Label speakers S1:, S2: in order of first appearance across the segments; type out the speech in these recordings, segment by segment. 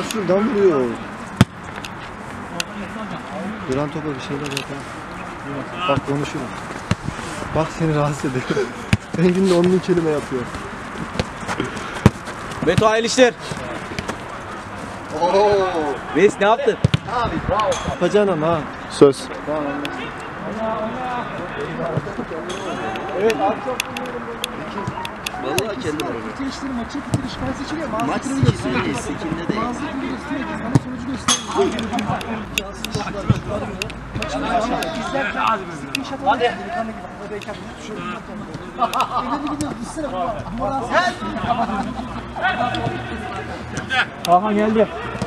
S1: şuradan vuruyor. Duran topa bir şeyler yapar. Bak konuşurum. Bak seni rahatsız ediyor. Engin de onun kelime yapıyor.
S2: Beto hayırlı işler. Reis ne yaptın?
S1: Yapacaksın ama ha.
S3: Söz.
S1: Evet abi çok
S4: Vallahi kendim arıyorum.
S5: Bitirişleri maçı bitiriş ben seçiliyor.
S4: Maç sikimde değil, sikimde değil.
S5: Bazı gibi göstermedi. Bana sonucu göstermedi. Hadi. İleri gidiyoruz. Düşsene baba.
S2: Hakan geldi.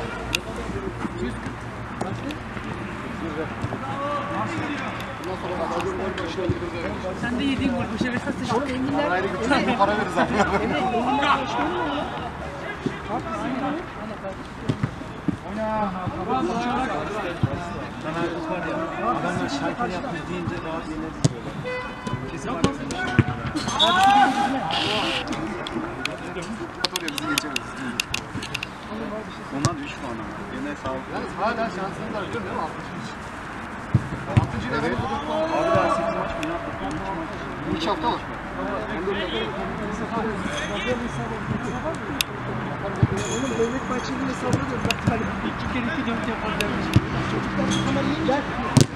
S5: Sen de yediğin gol. Bu şerefe seçiyor. Oğlum Enginler.
S1: para veririz abi.
S5: Enginler başkanı mı ya?
S1: Adamlar şarkı yapmış deyince daha yeneriz böyle. Kesin var. Bizi geçemez. Onlar 3 puan ama. Yine sağlıklı. Yalnız hala şansınız var biliyor musun? 60. Evet. Abi daha 8 maç mı yaptık? 3 hafta var.
S5: Oğlum Mehmet Bahçeli'nin hesabını da bırak. 2 kere 2 4 yapacağım. Çocuklar bu kamerayı gel.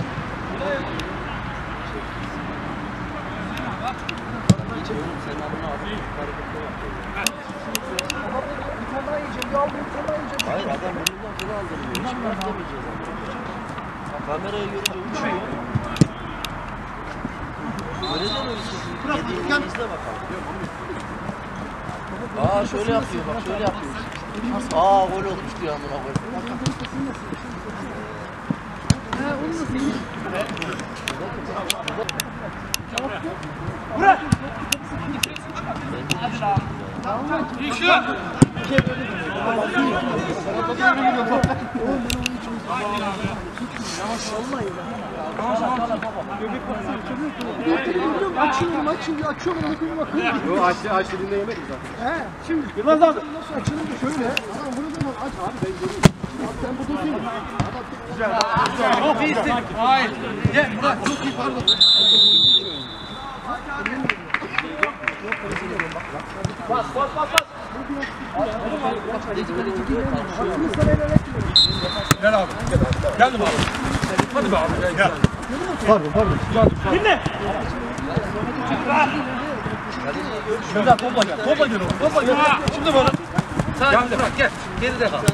S4: Senin adına abi hareketler yapıyor.
S5: Bir tane daha yiyeceğim. Ya bir tane daha yiyeceğim.
S4: Hayır adam burnundan kilo aldırmıyor. Hiç beklemeyeceğiz ama. Kamerayı görünce uçuyor. Göreceksin o işi. Yediğini izle bakalım. Aa şöyle yapıyor bak şöyle yapıyor. Aa gol olmuş diyor amına koyayım.
S5: Ha onu nasıl yiyeyim?
S2: Bırak.
S4: Hadi lan.
S5: Açıyorum onu koyayım bakıyorum.
S1: Yo açtı dinleyemedik zaten.
S5: He şimdi
S2: Yılmaz abi.
S5: nasıl açılır da şöyle. Adam bunu da aç abi ben göreyim. Abi sen burada değil.
S2: Çok iyisin. Hayır. Gel Murat çok iyi pardon. Bas. Gel abi. Geldim abi. Hadi be abi. Gel.
S1: Pardon.
S2: Dinle. Güzel topa gel. Topa gel. Şimdi bana. Gel Murat gel. Geride kal.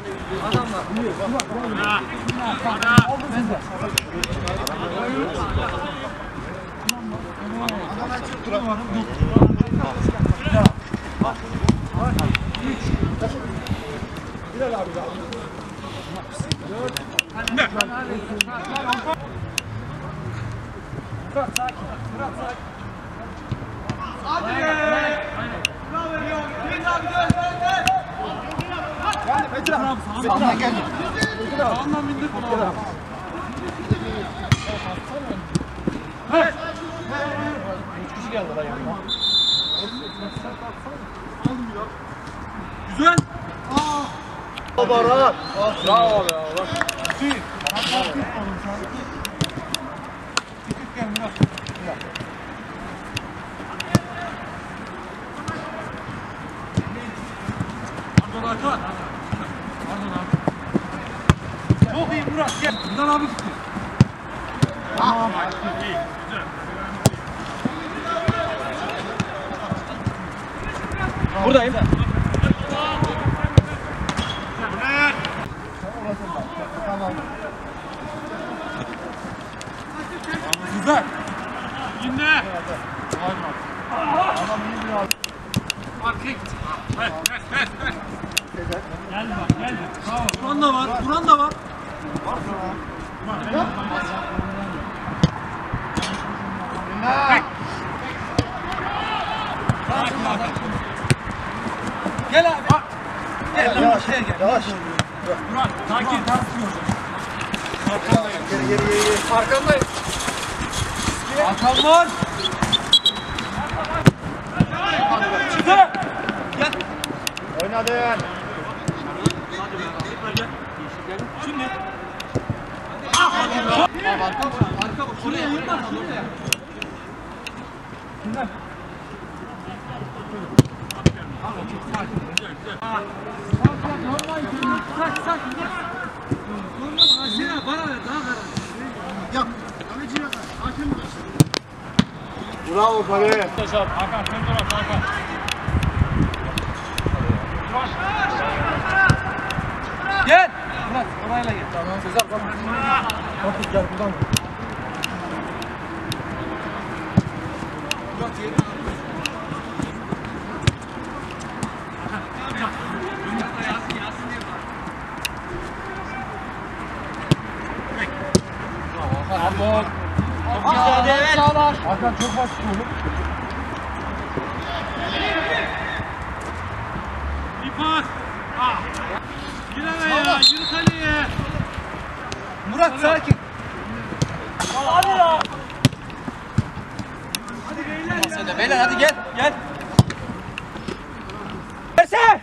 S2: Güzel.
S1: Baba rahat.
S2: Bravo be Allah. Pardon Hakan. Pardon abi. Çok iyi Murat gel. Buradan abi gitti. Tamam. İyi. Güzel. Buradayım. Güzel. Yine. Adam iyi bir abi. Arkaya git. Ver. Geldi bak, geldi. Bravo. Buran da var. Gel abi. Gel lan şuraya gel. Yavaş. Murat, sakin.
S1: Geri.
S2: Arkandayım. Hakan var. Güzel. Gel.
S1: Oynadın.
S2: Arka bak. Oraya yırma.
S5: Kimden?
S1: Bravo kale.
S5: Hakan sen dur Hakan.
S2: Gel. Murat orayla gel. Tamam. Sezer bak.
S5: Artık gel buradan.
S2: Murat yerine al.
S5: Pardon. Hakan çok basit oğlum.
S3: Bir pas. Yürü ya, yürü kaleye.
S2: Murat sakin.
S3: Hadi ya.
S2: Beyler hadi gel. Gel. Verse.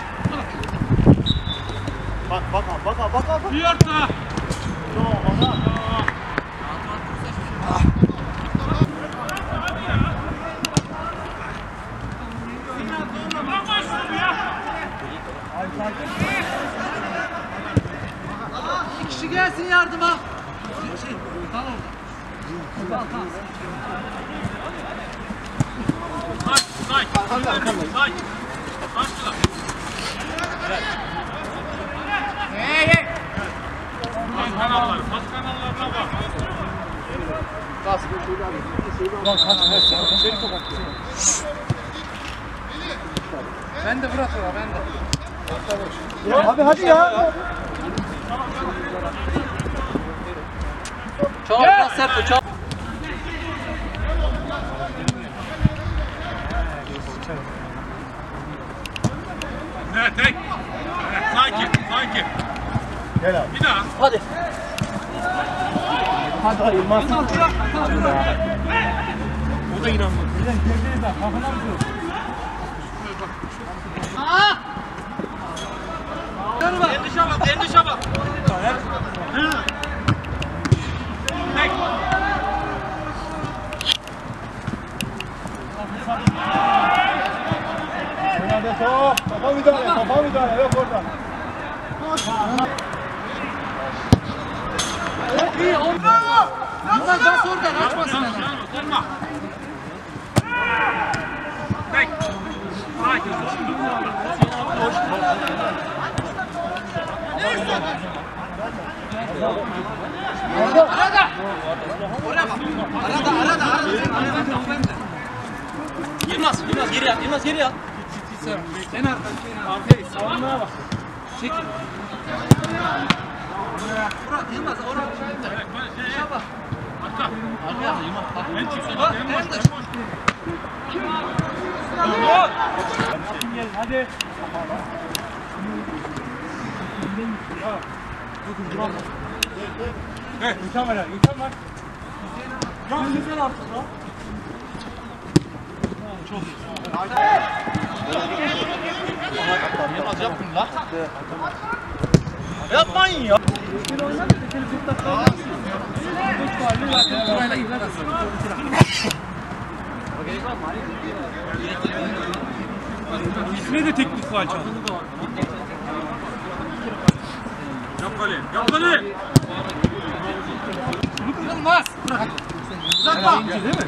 S1: Bak.
S3: Bir orta.
S2: Bir kişi gelsin yardıma. Tamam.
S3: Say. Başla. Pas kanallarına bak.
S2: Ben de Murat var, ben de.
S5: Abi hadi ya.
S2: Çok biraz sert, çok.
S3: Evet, tek. Evet, sakin.
S1: Gel abi.
S3: Bir daha.
S2: Hadi.
S5: Hadi ayılmaz.
S1: O da inanmadı.
S5: Bilen gerdeği de kafana mı diyor?
S3: Endişe bak. Tek.
S1: Nerede top? Kafa müdahale. Yok orada.
S2: İyi, bravo. Bunlar bas oradan, açmasın.
S3: Olma. Tek. Sakin.
S2: Arada. Oraya bak. Arada. Yılmaz geri yat. En arkayı savunmaya bak. Çekil. Murat Yılmaz oraya bak. Arkaya Yılmaz.
S3: En çıksın.
S2: Bak,
S3: En
S2: en
S3: boş.
S2: dış.
S5: Gel hadi. Gökhan var ya. Gökhan var. Güzel artık lan.
S2: Yılmaz yapın la. Yapmayın ya. Burayla git.
S3: İsme de teknik faal çaldı. Yap kale.
S2: Yılmaz. Uzatma.
S5: Değil mi?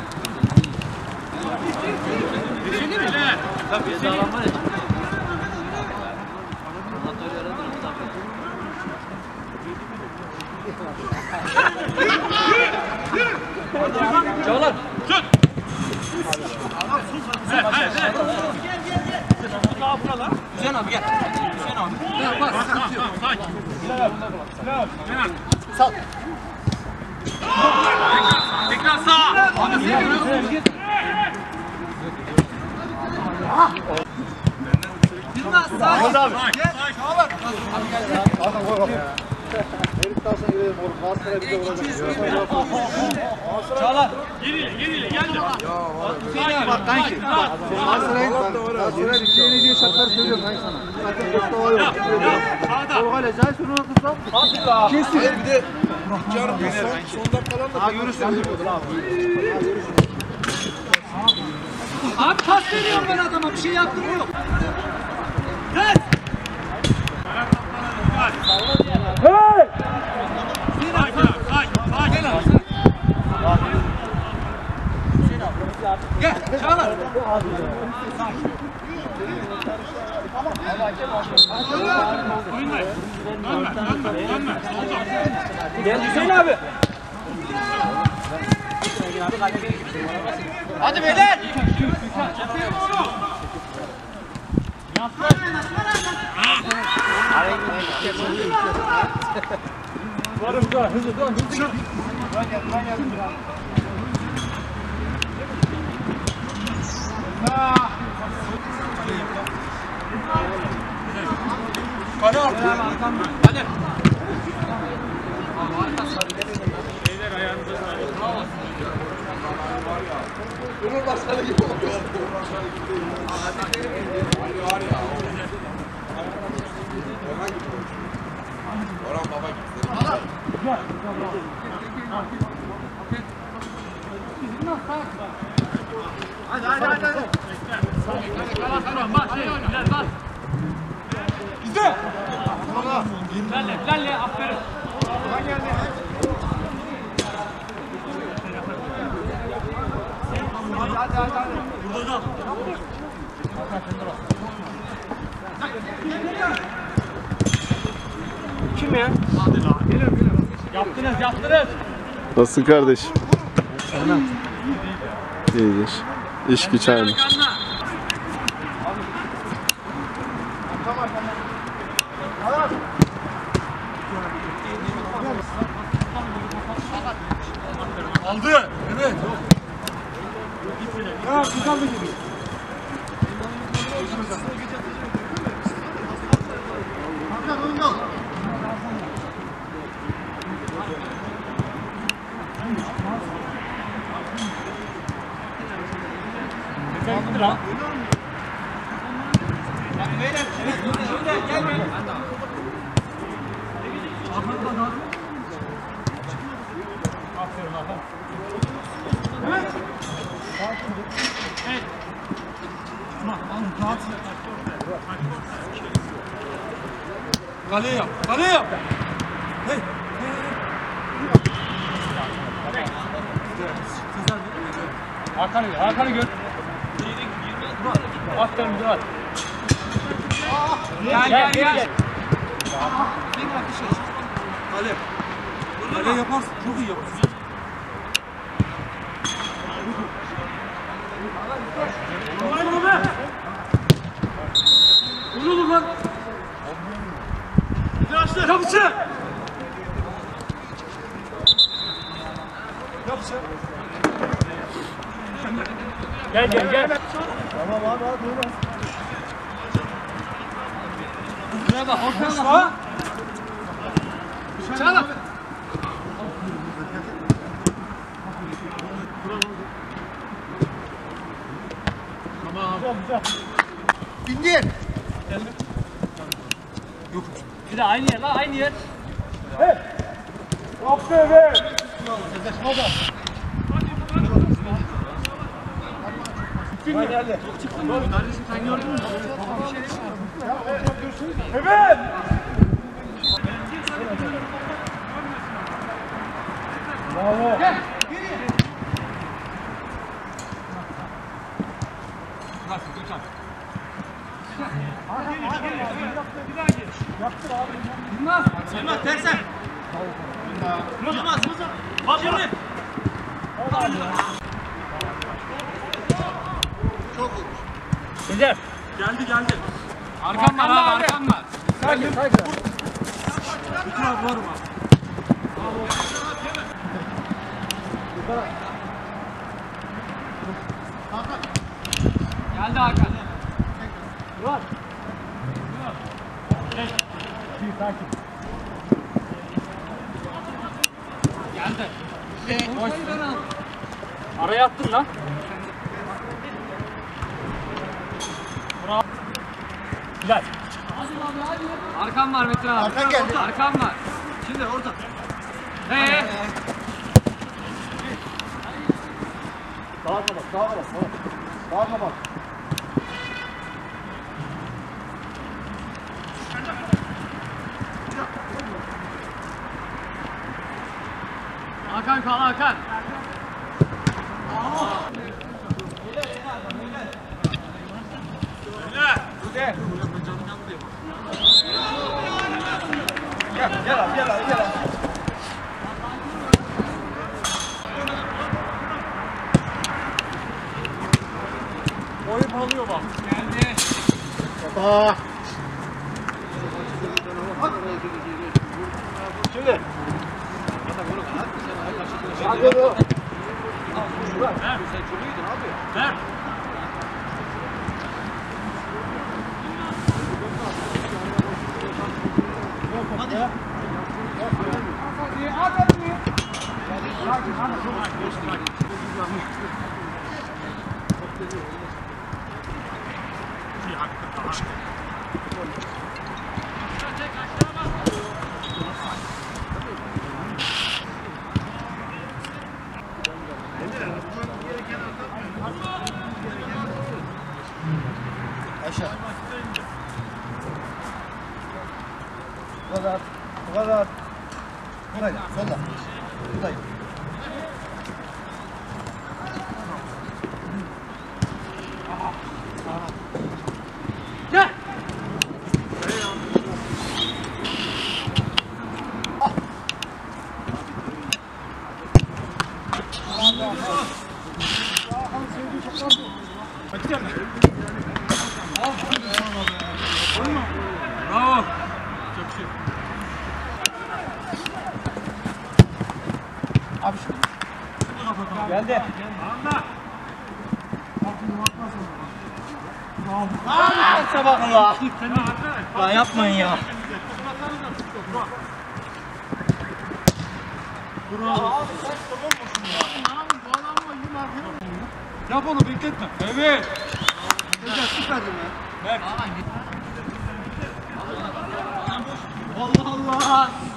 S2: Çağlar.
S3: Şut.
S2: Hüseyin abi gel. Hüseyin abi. Tamam bas. Sıkıntı yok.
S3: Sakin. Kenan.
S2: Sal.
S3: Tekrar sağ.
S2: Yılmaz sağ.
S1: Hadi abi.
S2: Gel. Çağlar.
S1: Hakan koy kafaya. Herif kalsın gidelim oğlum. Galatasaray bize vuracak.
S2: Çağlar.
S3: Geriyle geldi.
S1: Bak kanki. Galatasaray bize yeneceği şartları söylüyorum kanki sana. Zaten Mustafa yok.
S3: Sağda.
S1: Sol kale. Cahil şunu kızla.
S2: Hadi la.
S1: Kesin. Bir de
S2: Abi pas veriyorum ben adama, bir şey yaptım yok. Yes!
S3: Hey!
S2: Gel, Çağlar.
S3: Gel Hüseyin abi.
S2: Hadi beyler.
S3: Varım da hızlı dön.
S2: Hadi artık. Hadi.
S3: Beyler ayağınıza sağlık.
S5: Cumhurbaşkanı gibi oluyor.
S6: Orhan baba gitti.
S2: Hadi hadi.
S3: Tamam bas. Bilal bas.
S2: Güzel.
S3: Lalle aferin. Burada da.
S2: Kim ya?
S3: Yaptınız.
S7: Nasılsın kardeşim? İyidir. İş güç aynı.
S2: Aldı. Evet.
S5: Ya güzel bir gibi. Hakan oyunda.
S3: Gitti lan.
S2: Kale yap. Kale yap. Hey.
S3: Hakan'ı gör. Aferin Murat. Gel.
S2: Kale. Kale yaparsın. Çok iyi yaparsın.
S3: Vurulur lan. Kapısı. Gel.
S5: Tamam abi hadi oyna.
S2: Buraya bak. Ortaya bak. Çağla.
S5: İndir.
S3: Bir de aynı yer lan aynı yer.
S5: Aferin.
S3: Kardeşim sen gördün mü?
S5: Evet. Bravo.
S2: Gel. Yılmaz tersen. Yılmaz. Bak şimdi.
S3: Güzel.
S2: Geldi.
S3: Arkam var abi arkam var.
S5: Sakin.
S2: Bütün abi var mı?
S3: Geldi Hakan. Geldi. Araya attın lan. Bravo. Bilal. Arkam var Metin abi.
S5: Arkan geldi.
S3: Arkam var.
S2: Şimdi orada.
S3: Hey.
S1: Sağa kapat, sağa kapat, sağa kapat.
S3: Hakan kal Hakan. Oyun alıyor bak. Geldi.
S1: Kafa. Şimdi. Hadi oğlum.
S3: Ver.
S1: Aşağı. Bu kadar. Bu kadar. Burayı. Solla. Buradayım.
S3: Gel. Bravo.
S1: Abi şu. Geldi.
S2: Sabah la. Lan yapmayın ya.
S3: Yap onu bekletme. Evet.
S1: Süperdim ya.
S3: Allah Allah.